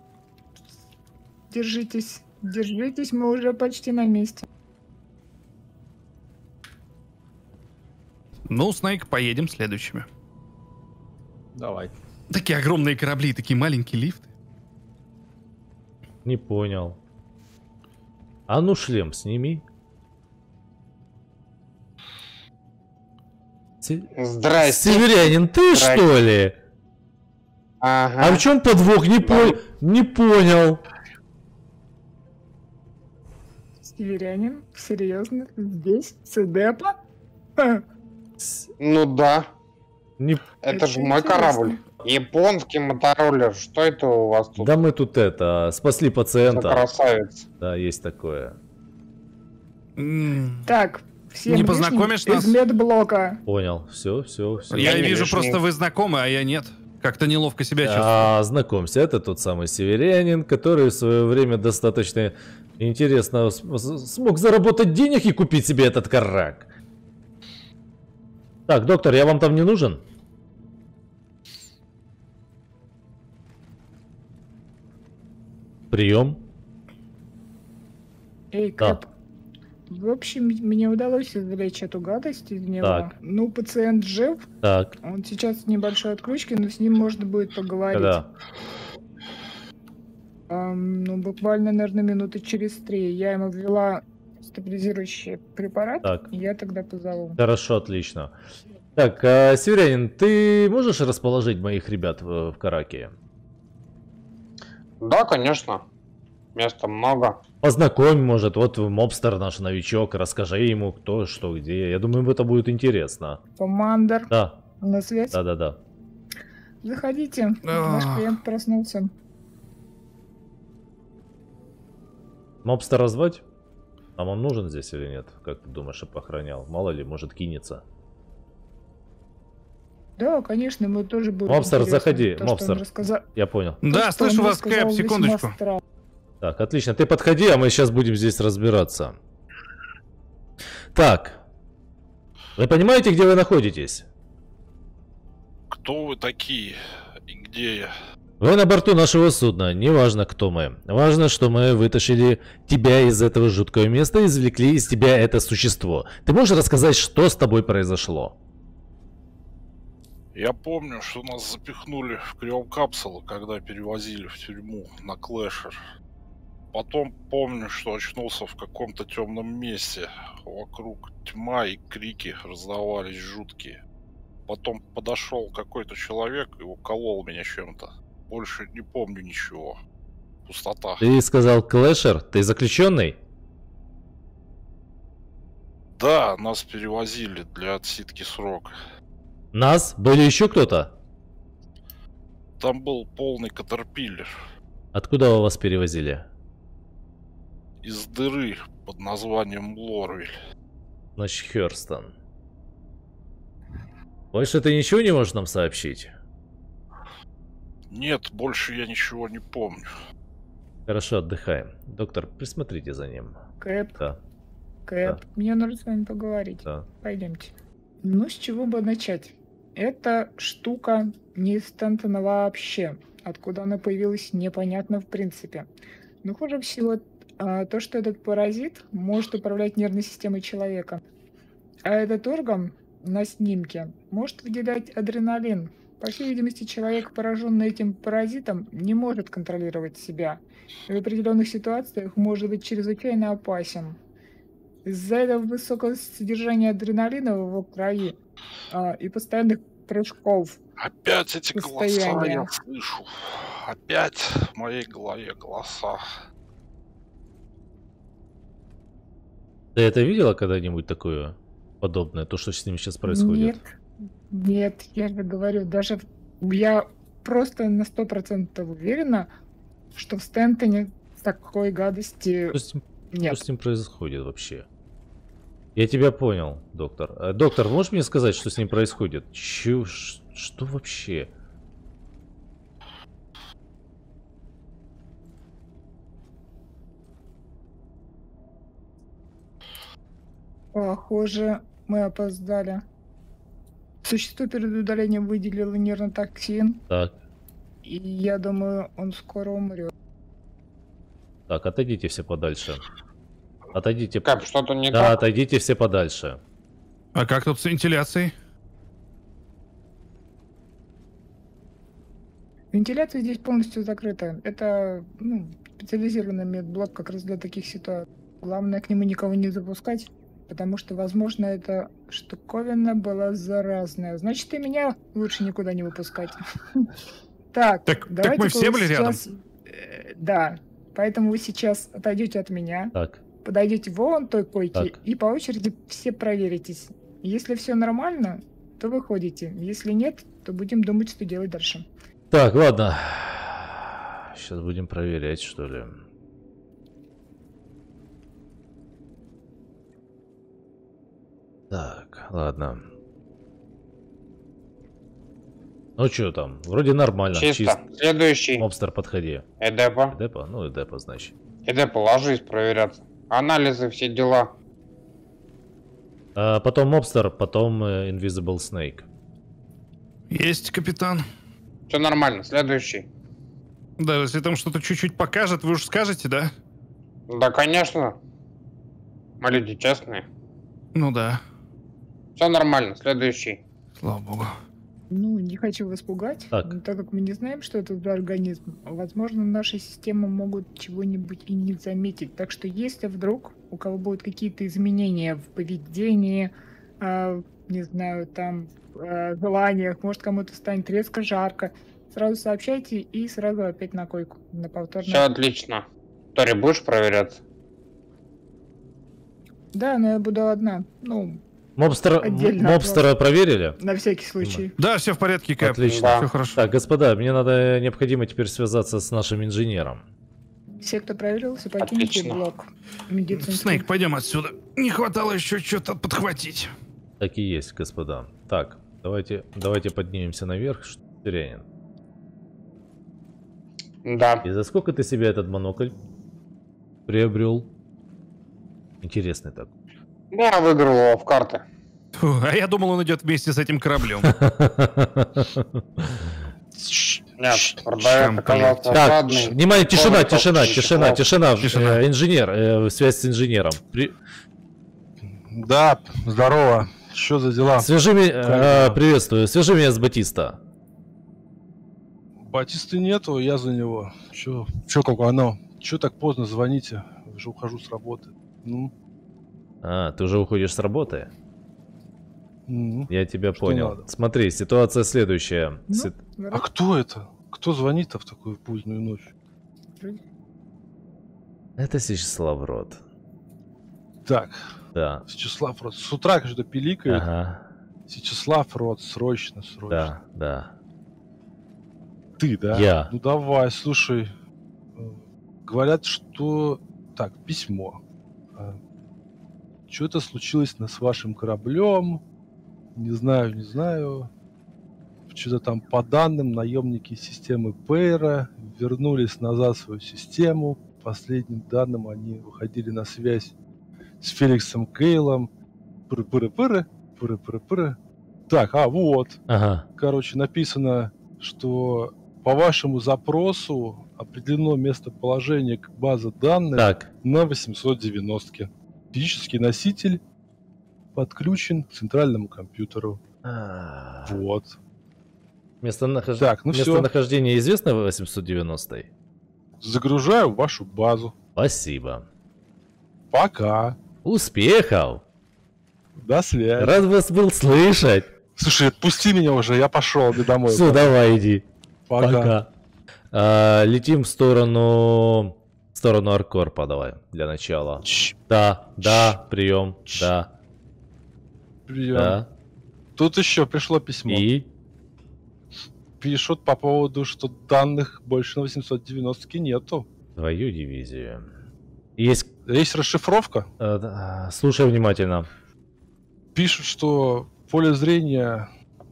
Держитесь. Держитесь, мы уже почти на месте. Ну, Снейк, поедем следующими. Давай. Такие огромные корабли, такие маленькие лифты. Не понял. А ну шлем сними. Се- Здрасте. Северянин, ты Здрасте. что ли? Ага. А в чем подвох? Не, по... не понял. Северянин? Серьезно? Здесь? Сэдепа? Ха, С- Ну да. Не... Это, Это же мой интересно. корабль. Японский мотороллер. Что это у вас тут Да мы тут это, спасли за пациента. красавец? Да, есть такое. М, Так, всем Не лишним познакомишь нас? из медблока. Понял. Все, все, все. Я не вижу, лишний. просто вы знакомы, а я нет. Как-то неловко себя чувствую. А, знакомься, это тот самый северянин, который в свое время достаточно интересно с- с- смог заработать денег и купить себе этот карак. Так, доктор, я вам там не нужен? Прием. Эй, Да. Кэп. В общем, мне удалось извлечь эту гадость из него. Так. Ну, пациент жив. Так, Он сейчас в небольшой отключке, но с ним можно будет поговорить. когда? Ам, ну, буквально, наверное, минуты через три. Я ему ввела стабилизирующий препарат, Так. и я тогда позову. Хорошо, отлично. Так, а, северянин, ты можешь расположить моих ребят в, в караке? Да, конечно. Места много. Познакомь, может, вот мобстер наш новичок, расскажи ему кто, что, где. Я думаю, это будет интересно. Командор, Да, на связь. да, да, да. Заходите, наш Ах. клиент проснулся. Мобстера звать? Нам он нужен здесь или нет? Как ты думаешь, чтобы охранял? Мало ли, может кинется. Да, конечно, мы тоже будем. Мобстер, интересно. заходи, То, что он Мобстер. рассказал- Я понял. то, Да, что он слышу вас, рассказал, Кэп, весьма секундочку. странно. Так, отлично. Ты подходи, а мы сейчас будем здесь разбираться. Так. Вы понимаете, где вы находитесь? Кто вы такие? И где я? Вы на борту нашего судна. Неважно, кто мы. Важно, что мы вытащили тебя из этого жуткого места и извлекли из тебя это существо. Ты можешь рассказать, что с тобой произошло? Я помню, что нас запихнули в криокапсулу, когда перевозили в тюрьму на Клэшер. Потом помню, что очнулся в каком-то темном месте. Вокруг тьма и крики раздавались жуткие. Потом подошел какой-то человек и уколол меня чем-то. Больше не помню ничего. Пустота. Ты сказал Клэшер? Ты заключенный? Да, нас перевозили для отсидки срока. Нас? Были еще кто-то? Там был полный катерпиллер. Откуда вы вас перевозили? Из дыры под названием Лорвиль. Значит, Хёрстон. Больше ты ничего не можешь нам сообщить? Нет, больше я ничего не помню. Хорошо, отдыхаем. Доктор, присмотрите за ним. Кэп, Да, Кэп, мне нужно с вами поговорить. да. Пойдемте. Ну, с чего бы начать? Эта штука не из Стентона вообще. Откуда она появилась, непонятно в принципе. Но хуже всего а, то, что этот паразит может управлять нервной системой человека. А этот орган на снимке может выделять адреналин. По всей видимости, человек, пораженный этим паразитом, не может контролировать себя. И в определенных ситуациях может быть чрезвычайно опасен. Из-за этого высокого содержания адреналина в его крови а, и постоянных прыжков. Опять эти голоса Состояние. я слышу. Опять в моей голове голоса. Ты это видела когда-нибудь такое подобное, то, что с ним сейчас происходит? Нет, Нет, я же говорю, даже в- я просто на сто процентов уверена, что в Стентоне такой гадости Что с ним, что нет. с ним происходит вообще? Я тебя понял, доктор. Э, Доктор, можешь мне сказать, что с ним происходит? Чё, ш- что вообще? Похоже, мы опоздали. Существо перед удалением выделило нейротоксин, Так, и я думаю, он скоро умрет. так, отойдите все подальше. Отойдите. Кап, что-то не Да, так? отойдите все подальше. А как тут с вентиляцией? Вентиляция здесь полностью закрыта. Это ну, специализированный медблок как раз для таких ситуаций. Главное к нему никого не запускать, потому что, возможно, эта штуковина была заразная. Значит, и меня лучше никуда не выпускать. Так, Так- так давайте мы все были рядом? Да, поэтому вы сейчас отойдете от меня, Так, подойдете вон той койке Так. и по очереди все проверитесь. Если все нормально, то выходите. Если нет, то будем думать, что делать дальше. так, ладно. Сейчас будем проверять, что ли. Так, ладно. Ну что там? Вроде нормально. Чисто. Следующий. Мобстер, подходи. Эдепа. Депо? Ну, Депо, значит. Эдепа, ложись проверяться. Анализы, все дела. А потом Мобстер, потом э, Invisible Snake. Есть, капитан. Все нормально. Следующий. Да, если там что-то чуть-чуть покажет, вы уж скажете, да? Да, конечно. Мы люди честные. Ну да, Все нормально. Следующий. слава богу. Ну, не хочу вас пугать, Так. но так как мы не знаем, что это за организм, возможно, наши системы могут чего-нибудь и не заметить. Так что если вдруг у кого будут какие-то изменения в поведении, а, не знаю, там, а, желаниях, может, кому-то станет резко жарко, сразу сообщайте и сразу опять на койку, на повторное. Все отлично. Тори, будешь проверяться? Да, но я буду одна. Ну, Мобстер, Отдельно Мобстера проверили? на всякий случай. Да, все в порядке, Кэп. Отлично. Да. Все хорошо. Так, господа, мне надо необходимо теперь связаться с нашим инженером. Все, кто проверился, покиньте Отлично. блок медицинский. Снейк, пойдем отсюда. Не хватало еще что-то подхватить. Так и есть, господа. Так, давайте, давайте поднимемся наверх. Что, Сирянин? Да. И за сколько ты себе этот монокль приобрел? Интересный так. Я выиграл его в карты. Фу, а я думал, он идет вместе с этим кораблем. Нет, продавец оказался Так, жадный. внимание, тишина, Комната, тишина, очень тишина, плохо. тишина, Тишина. Э, инженер, э, связь с инженером. При- Да, здорово. Что за дела? Свяжи меня, Как э, дела? приветствую, свяжи меня с Батиста. Батисты нету, я за него. Чё, чё как оно? Чё так поздно звоните? Уже ухожу с работы. Ну, А, ты уже уходишь с работы? ну. Я тебя Что понял. надо? Смотри, ситуация следующая. Ну, Си- А кто это? Кто звонит-то в такую позднюю ночь? Это Сечеслав Рот. Так, Да. Сечеслав Рот. С утра что-то пиликает. Ага. Сечеслав Рот, срочно, срочно. Да, да. Ты, да? Я. Ну давай, слушай. э, Говорят, что... Так, письмо. Что-то случилось на- с вашим кораблем. Не знаю, не знаю. Что-то там по данным наемники системы Пейра вернулись назад в свою систему. По последним данным они выходили на связь с Феликсом Кейлом. Пыры-пыры-пыры. Пыры-пыры-пыры. Так, а вот. Ага. Короче, написано, что по вашему запросу определено местоположение базы данных Так. на восемьсот девяносто. Физический носитель подключен к центральному компьютеру. А, Вот. Местонахож- Так, ну всё. Местонахождение известно в восемьсот девяностой? Загружаю вашу базу. Спасибо. Пока. Успехов! До связи. Рад вас был слышать. Слушай, отпусти меня уже, я пошел иди домой. Все, давай, иди. Пока. Пока. А, летим в сторону... В сторону Аркорпа давай, для начала. Чш, Да, да, прием, да, прием. да. Тут еще пришло письмо. И? Пишут по поводу, что данных больше на восемьсот девяносто нету. Твою дивизию. Есть... Есть расшифровка. Э, да, слушай внимательно. Пишут, что в поле зрения...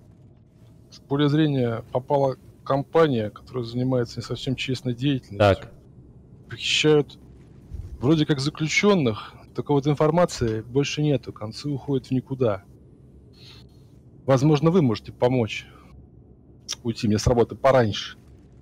В поле зрения попала компания, которая занимается не совсем честной деятельностью. Так. Похищают вроде как заключенных, только вот информации больше нету, концы уходят в никуда. Возможно, вы можете помочь уйти мне с работы пораньше.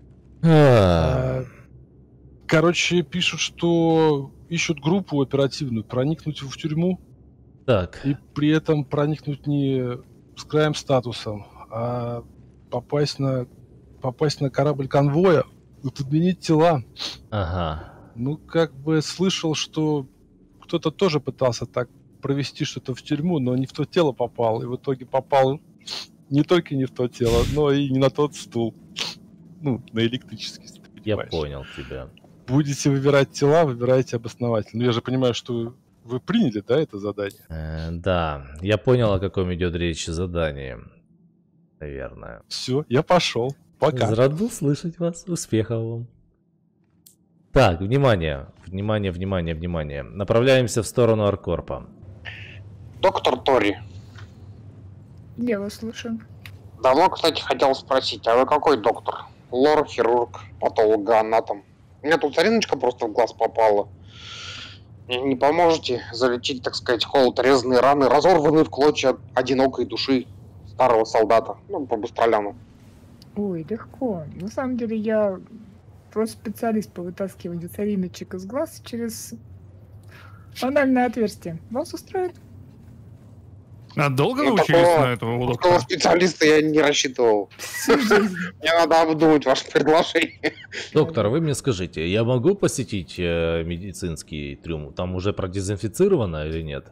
А, Короче, пишут, что ищут группу оперативную, проникнуть в тюрьму. Так. И при этом проникнуть не с краем статусом, а попасть на, попасть на корабль конвоя и подменить тела. Ага. Ну, как бы слышал, что кто-то тоже пытался так провести что-то в тюрьму, но не в то тело попал. И в итоге попал не только не в то тело, но и не на тот стул. Ну, на электрический. Я понял тебя. Будете выбирать тела, выбирайте обосновательно. Ну, я же понимаю, что вы приняли, да, это задание? Э, да, я понял, о каком идет речь задании. Наверное. Все, я пошел. Пока. Рад был слышать вас. Успехов вам. Так, внимание. Внимание, внимание, внимание. Направляемся в сторону Аркорпа. Доктор Тори, Я вас слушаю. давно, кстати, хотел спросить, а вы какой доктор? Лор, хирург, патологоанатом? У меня тут цариночка просто в глаз попала. Не, не поможете залечить, так сказать, холод, резанные раны, разорванные в клочья одинокой души старого солдата? Ну, по быстроляну. Ой, легко. На самом деле я просто специалист по вытаскиванию цариночек из глаз через анальное отверстие. Вас устроит? А долго Ну, научились такого- на этого у Такого доктора? специалиста я не рассчитывал. Всю жизнь. Мне надо обдумать ваше предложение. Доктор, вы мне скажите, я могу посетить э, медицинский трюм? Там уже продезинфицировано или нет?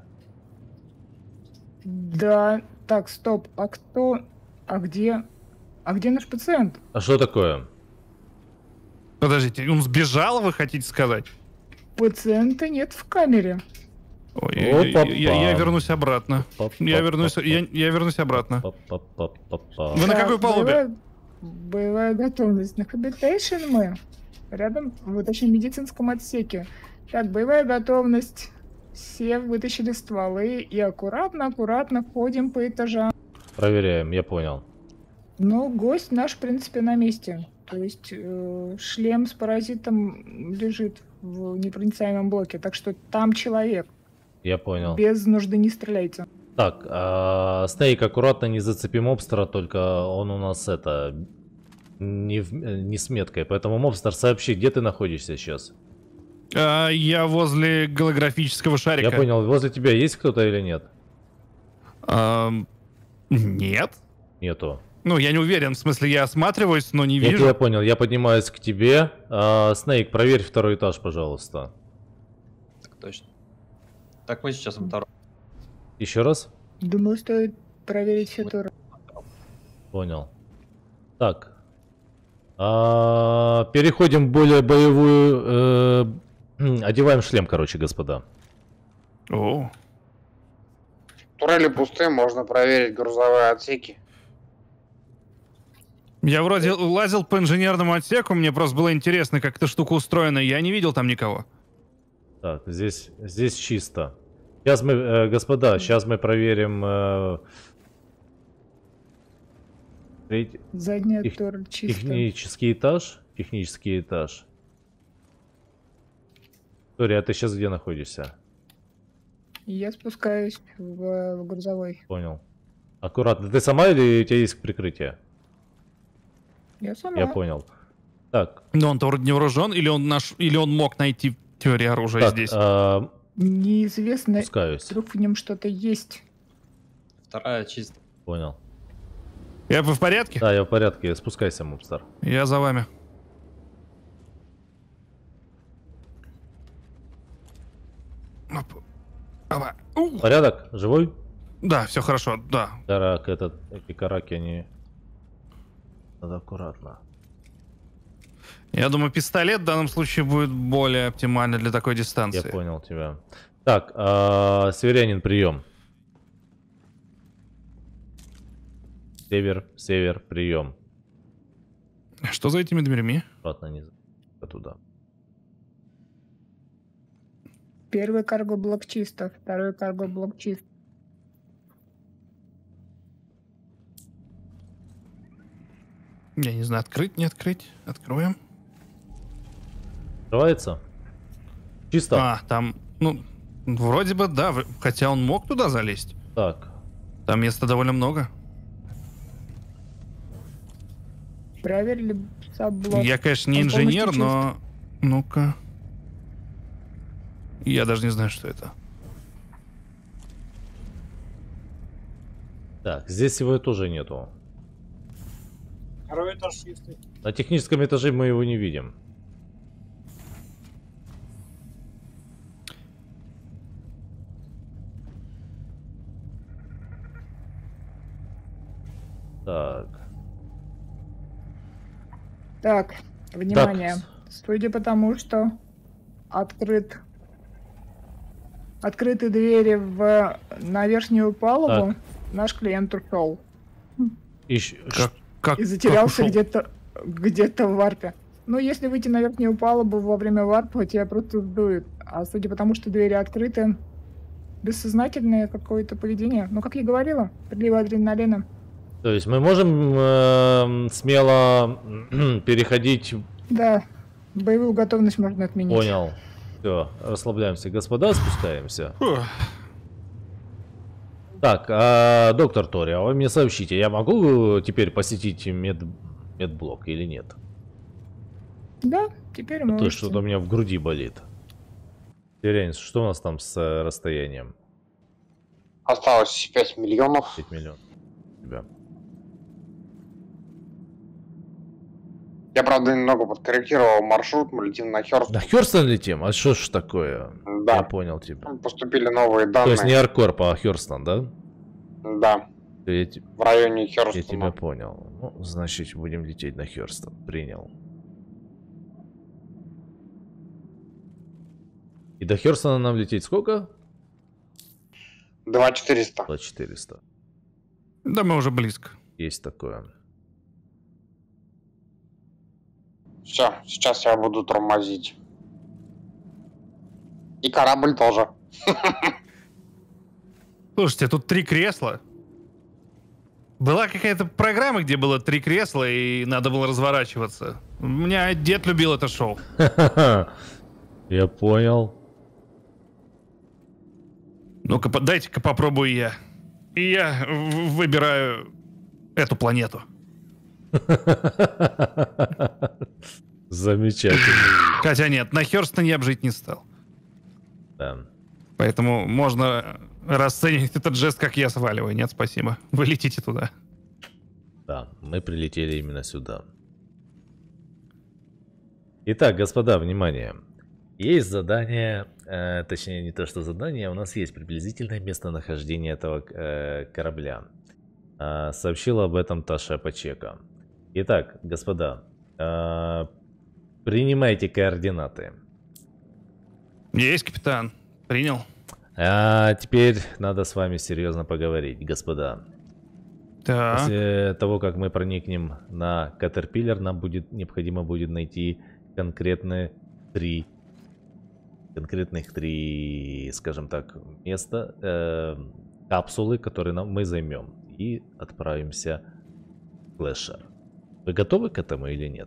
Да, так, стоп. А кто? А где? А где наш пациент? А что такое? Подождите, он сбежал, вы хотите сказать? Пациента нет в камере. Ой, я, я- я- я вернусь обратно. Па-па-па-па. Я вернусь, я, я вернусь обратно. Па-па-па-па-па. Вы на Так, какой палубе? Боевая, боевая готовность. На Habitation мы. Рядом, в, точнее, в медицинском отсеке. Так, боевая готовность. Все вытащили стволы и аккуратно-аккуратно ходим по этажам. Проверяем, я понял. Ну, гость наш, в принципе, на месте. То есть э, шлем с паразитом лежит в непроницаемом блоке. Так что там человек. Я понял. Без нужды не стреляйте. Так, а, Снейк, аккуратно не зацепи мобстера, только он у нас это не, в- не с меткой. Поэтому, мобстер, сообщи, где ты находишься сейчас? А, я возле голографического шарика. Я понял, возле тебя есть кто-то или нет? Ам, нет. Нету. Ну, я не уверен, в смысле, я осматриваюсь, но не Я вижу. тебя понял, я поднимаюсь к тебе. А, Снейк, проверь второй этаж, пожалуйста. Так точно. Так, мы сейчас во втором. Еще раз? Думаю, стоит проверить фитуру. Понял. Так. А, переходим в более боевую... э, одеваем шлем, короче, господа. О, Турели пустые, можно проверить грузовые отсеки. я вроде лазил по инженерному отсеку, мне просто было интересно, как эта штука устроена. Я не видел там никого. Так, здесь, здесь чисто. Сейчас мы, э, господа, сейчас мы проверим... э, третий- Задняя тех- тур чисто. технический этаж. Технический этаж. Тори, а ты сейчас где находишься? Я спускаюсь в, в грузовой. Понял. Аккуратно. Ты сама или у тебя есть прикрытие? Я сама. Я понял. Так, Но он-то вроде не вооружен, или он наш, или он мог найти теорию оружия так, здесь. а, Неизвестно, спускаюсь. вдруг в нем что-то есть. Вторая чисто. Понял. Я вы в порядке? Да, я в порядке. Спускайся, Мобстар. Я за вами. Оп. Опа. У. Порядок? Живой? Да, все хорошо, да. Карак, этот, эти караки, они... Надо аккуратно. Я думаю, пистолет в данном случае будет более оптимально для такой дистанции. Я понял тебя. Так, а, северянин, прием. Север, север, прием. Что за этими дверьми? Обратно не туда. Первый карго-блок чисто, второй карго-блок чист. Я не знаю, открыть, не открыть. Откроем. Открывается? Чисто. А, там, ну, вроде бы, да, в- хотя он мог туда залезть. Так. Там места довольно много. Проверили сабблок. Я, конечно, не Он полностью инженер, чист. но... Ну-ка. Я даже не знаю, что это. Так, здесь его тоже нету. Второй этаж чистый. На техническом этаже мы его не видим. Так. Так, внимание. Судя по тому, что открыт... открыты двери в... на верхнюю палубу, наш клиент ушел. Ищ... Как, как, И затерялся как ушел? где-то где-то в варпе. Ну, если выйти на верхнюю палубу во время варпа, тебя просто сдует. А судя по тому, что двери открыты, бессознательное какое-то поведение. Ну, как я говорила, прилива адреналина. То есть мы можем э, смело переходить. Да, боевую готовность можно отменить. Понял. Все, расслабляемся, господа, спускаемся. Фух. Так, а, доктор Тори, а вы мне сообщите, я могу теперь посетить мед... медблок или нет? Да, теперь А то можете. что-то у меня в груди болит. Теренс, что у нас там с э, расстоянием? Осталось пять миллионов. пять миллионов. Тебя. Я, правда, немного подкорректировал маршрут, мы летим на Хёрст. На Хёрстон летим? А что ж такое? Да. Я понял тебя. Поступили новые То данные. есть не Аркорп, а Хёрстон, да? Да, Я, те- в районе я Хёрстона. тебя понял. Ну, значит, будем лететь на Хёрстон. Принял. И до Хёрстона нам лететь сколько? два четыреста. По четыреста. Да мы уже близко. Есть такое. Все, сейчас я буду тормозить. И корабль тоже. Слушайте, тут три кресла. Была какая-то программа, где было три кресла, и надо было разворачиваться. У меня дед любил это шоу. Я понял. Ну-ка, по- дайте-ка попробую я. И я в- выбираю эту планету. Замечательно. Хотя нет, на Хёрстоне я бы жить не стал. Да. Поэтому можно расценивать этот жест, как я сваливаю. Нет, спасибо. Вы летите туда. Да, мы прилетели именно сюда. Итак, господа, внимание. Есть задание, э, точнее не то, что задание, у нас есть приблизительное местонахождение этого э, корабля. Э, сообщила об этом Таша Пачека. Итак, господа, э, принимайте координаты. Есть, капитан. Принял. А теперь надо с вами серьезно поговорить, господа. Так. После того, как мы проникнем на Caterpillar, нам будет необходимо будет найти конкретные три, конкретных три, скажем так, места, э, капсулы, которые нам, мы займем, и отправимся в Клэшер. Вы готовы к этому или нет?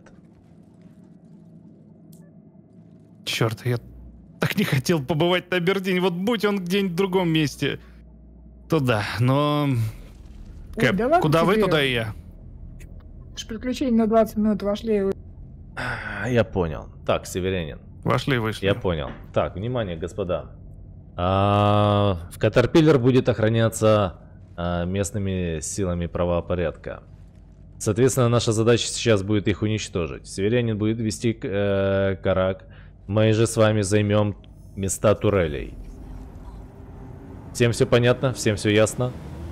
Черт, я так не хотел побывать на Абердине. Вот будь он где-нибудь в другом месте, то да. Но Ой, Кэп, да ладно куда вы, тебе. туда и я. Уж приключения на двадцать минут вошли. и вы- А, Я понял. Так, северянин. Вошли, вышли. Я понял. Так, внимание, господа. А, в Caterpillar будет охраняться а, местными силами правопорядка. Соответственно, наша задача сейчас будет их уничтожить. Северянин будет вести э, карак. Мы же с вами займем места турелей. Всем все понятно? Всем все ясно?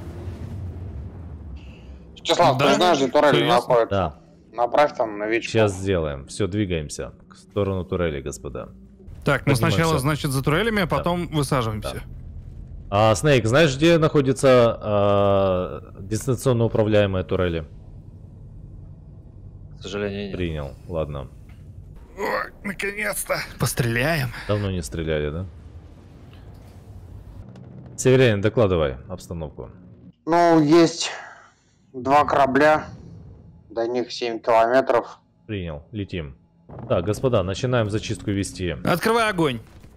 Числав, Да, ты знаешь, где турели всё ясно. находятся? Да. Направь там новичку. Сейчас сделаем. Все, двигаемся в сторону турели, господа. Так, ну Поднимаемся. сначала, значит, за турелями, а потом высаживаемся. А, Снейк, знаешь, где находится а, дистанционно управляемая турели? К сожалению, нет. Принял, ладно. О, наконец-то. Постреляем. Давно не стреляли, да? Северянин, докладывай обстановку. Ну, есть два корабля, до них семь километров. Принял, летим. Так, господа, начинаем зачистку вести. Открывай огонь.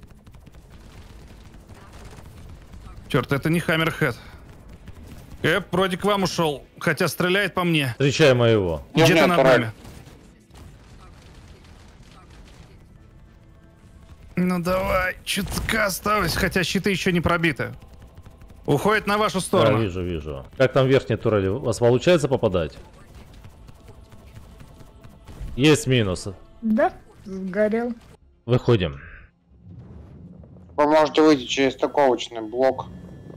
Черт, это не Хаммерхед. Эп, вроде к вам ушел, хотя стреляет по мне. Встречай моего. Где-то над нами. Ну давай, чутка осталось, хотя щиты еще не пробиты. Уходит на вашу сторону. Да, вижу, вижу. Как там верхние турели? У вас получается попадать? Есть минус. Да, сгорел. Выходим. Вы можете выйти через стыковочный блок.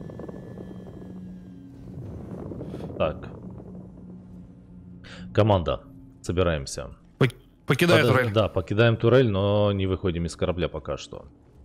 Так. Команда, собираемся. Покидай Подож... турель. Да, покидаем турель, но не выходим из корабля пока что.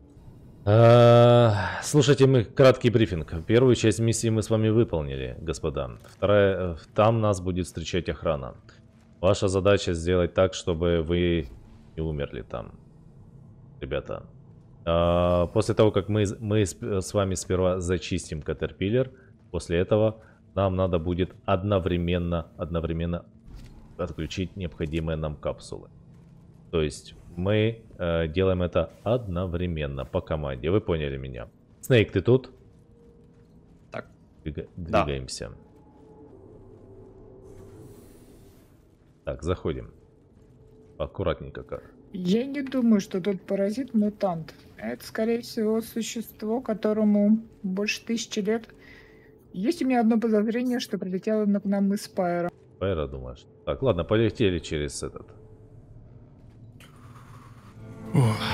А, слушайте, мы краткий брифинг. Первую часть миссии мы с вами выполнили, господа. Вторая, там нас будет встречать охрана. Ваша задача сделать так, чтобы вы не умерли там, ребята. А, после того, как мы, мы с вами сперва зачистим Катерпиллер, после этого нам надо будет одновременно, одновременно отключить необходимые нам капсулы. То есть мы э, делаем это одновременно по команде. Вы поняли меня? Снейк, ты тут? Так. Двига- Да. Двигаемся. Так, заходим. Аккуратненько как. Я не думаю, что тот паразит мутант. Это, скорее всего, существо, которому больше тысячи лет. Есть у меня одно подозрение, что прилетело к нам из Пайра. Пайра, думаешь? Так, ладно, полетели через этот. Ох.